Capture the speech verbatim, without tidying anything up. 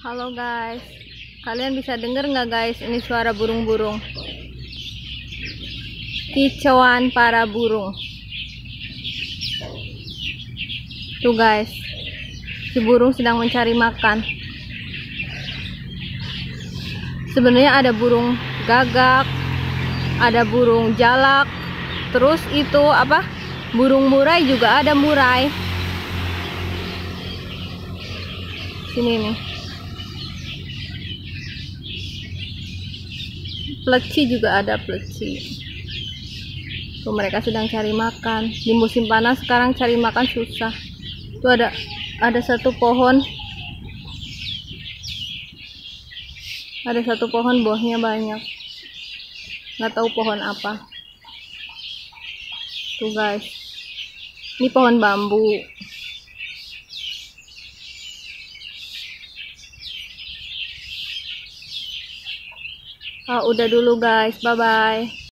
Halo guys, kalian bisa denger nggak guys ini suara burung-burung? Kicauan para burung. Tuh guys, si burung sedang mencari makan. Sebenarnya ada burung gagak, ada burung jalak, terus itu apa? Burung murai juga ada murai. Sini nih. Pleci juga ada pleci. Tuh mereka sedang cari makan. Di musim panas sekarang cari makan susah. Tuh ada ada satu pohon. Ada satu pohon buahnya banyak. Nggak tahu pohon apa. Tuh guys. Ini pohon bambu. Oh, udah dulu guys. Bye bye.